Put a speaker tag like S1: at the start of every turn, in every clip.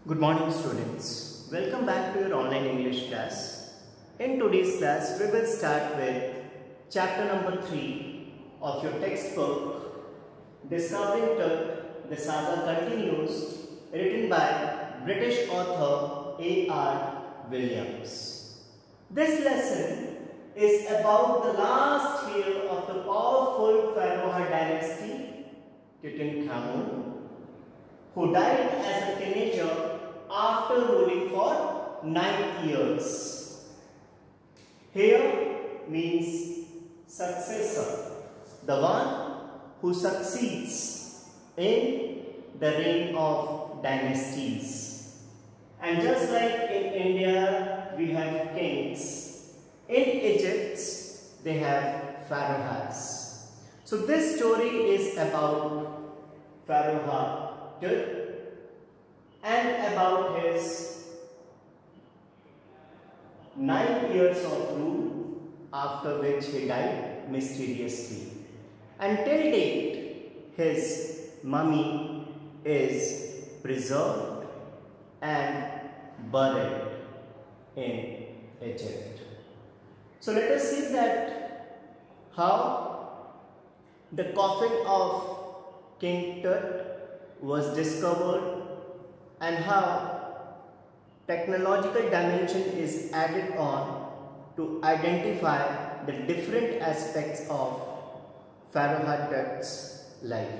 S1: Good morning students. Welcome back to your online English class. In today's class we will start with chapter number 3 of your textbook Discovering Tut, the Saga Continues, written by British author A.R. Williams. This lesson is about the last year of the powerful Pharaoh dynasty, Tutankhamun, who died as a teenager after ruling for 9 years. Here means successor, the one who succeeds in the reign of dynasties. And just like in India we have kings, in Egypt they have pharaohs. So this story is about Pharaoh Tut and about his 9 years of rule, after which he died mysteriously. Until date, his mummy is preserved and buried in Egypt. So let us see that how the coffin of King Tut was discovered and how technological dimension is added on to identify the different aspects of Pharaoh Tut's life.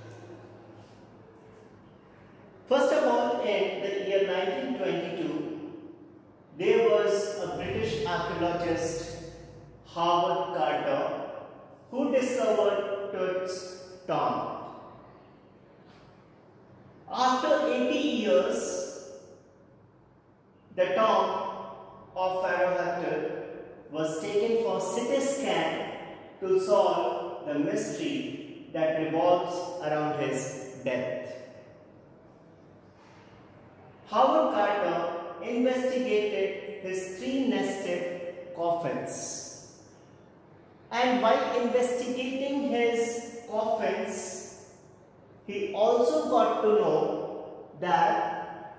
S1: First of all, in the year 1922, there was a British archaeologist, Howard Carter, who discovered Tut's tomb. After 80 years, the tomb of Pharaoh Tut was taken for CT scan to solve the mystery that revolves around his death. Howard Carter investigated his 3 nested coffins, and while investigating his coffins, he also got to know that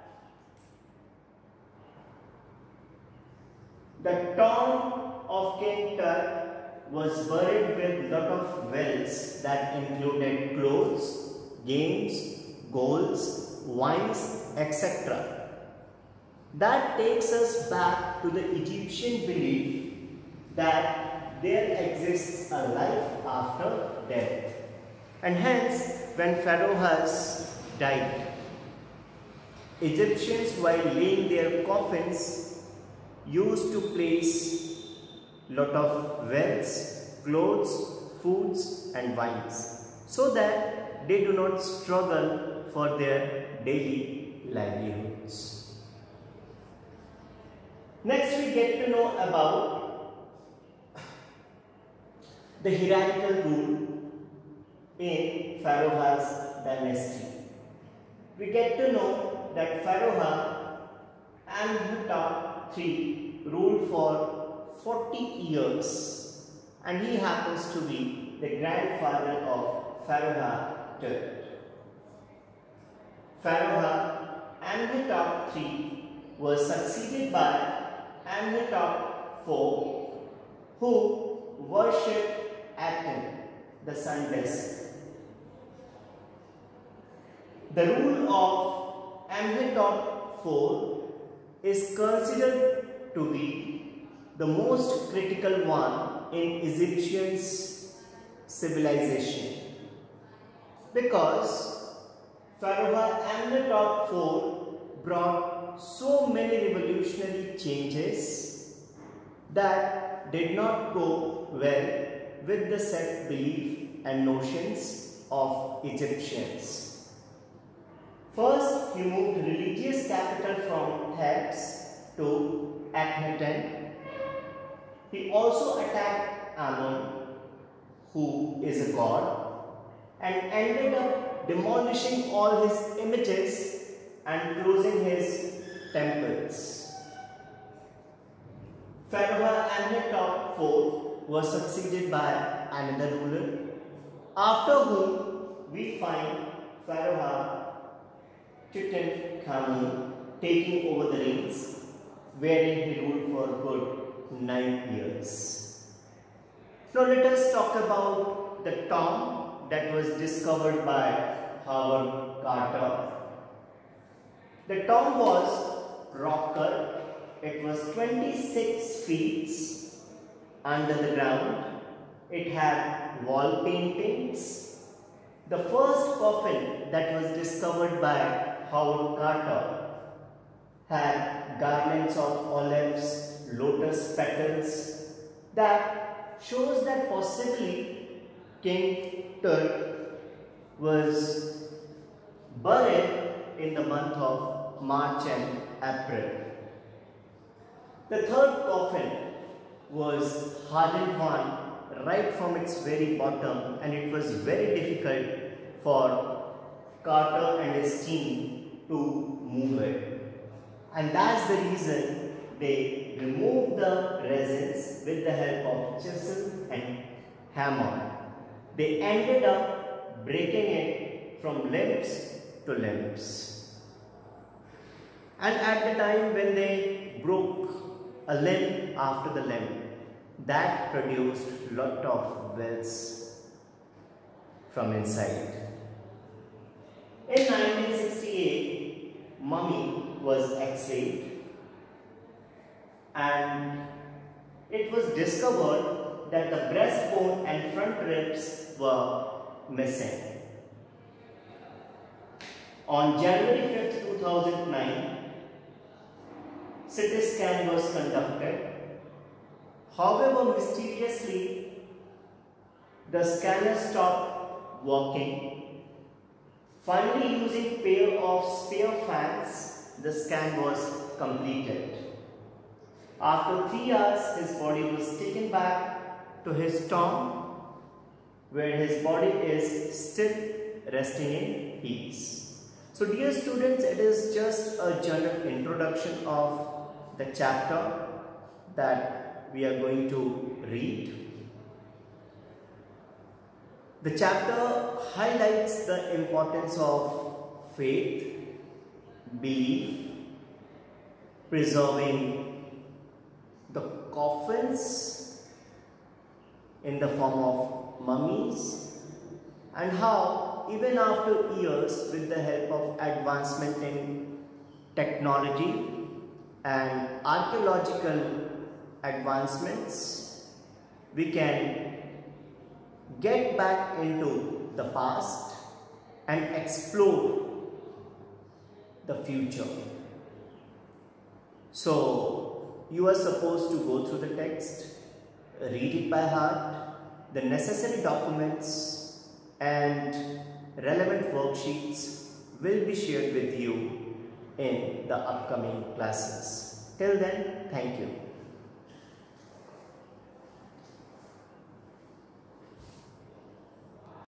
S1: the tomb of King Tut was buried with lot of wealth that included clothes, games, golds, wines, etc. That takes us back to the Egyptian belief that there exists a life after death. And hence, when Pharaoh died, Egyptians, while laying their coffins, used to place lot of wealth, clothes, foods and wines, so that they do not struggle for their daily livelihoods. Next, we get to know about the hierarchical rule in Pharaoh's dynasty. We get to know that Pharaoh Amenhotep III ruled for 40 years, and he happens to be the grandfather of Pharaoh Tut. Pharaoh Amenhotep III was succeeded by Amenhotep IV, who worshipped Aten, the sun disk. The rule of Amenhotep IV is considered to be the most critical one in Egyptian civilization, because Pharaoh Amenhotep IV brought so many revolutionary changes that did not go well with the set belief and notions of Egyptians. First, he moved religious capital from Thebes to Akhenaten. He also attacked Ammon, who is a god, and ended up demolishing all his images and closing his temples. Pharaoh Amenhotep IV was succeeded by another ruler, after whom we find Pharaoh Tutankhamun taking over the reins, wherein he ruled for good 9 years. Now let us talk about the tomb that was discovered by Howard Carter. The tomb was rock cut. It was 26 feet under the ground. It had wall paintings. The first coffin that was discovered by Howard Carter had garlands of olives, lotus petals, that shows that possibly King Tut was buried in the month of March and April. The third coffin was hardened one right from its very bottom, and it was very difficult for Carter and his team to move it. And that's the reason they removed the resins with the help of chisel and hammer. They ended up breaking it from limbs to limbs. And at the time when they broke a limb after the limb, that produced lot of wells from inside. In 1968, mummy was x-rayed, and it was discovered that the breastbone and front ribs were missing. On January 5th, 2009, CT scan was conducted. However, mysteriously, the scanner stopped working. Finally, using pair of spare fans, the scan was completed. After 3 hours, his body was taken back to his tomb, where his body is still resting in peace. So dear students, it is just a general introduction of the chapter that we are going to read. The chapter highlights the importance of faith, belief, preserving the coffins in the form of mummies, and how even after years, with the help of advancement in technology and archaeological advancements, we can get back into the past and explore the future. So you are supposed to go through the text, read it by heart, the necessary documents and relevant worksheets will be shared with you in the upcoming classes. Till then, thank you.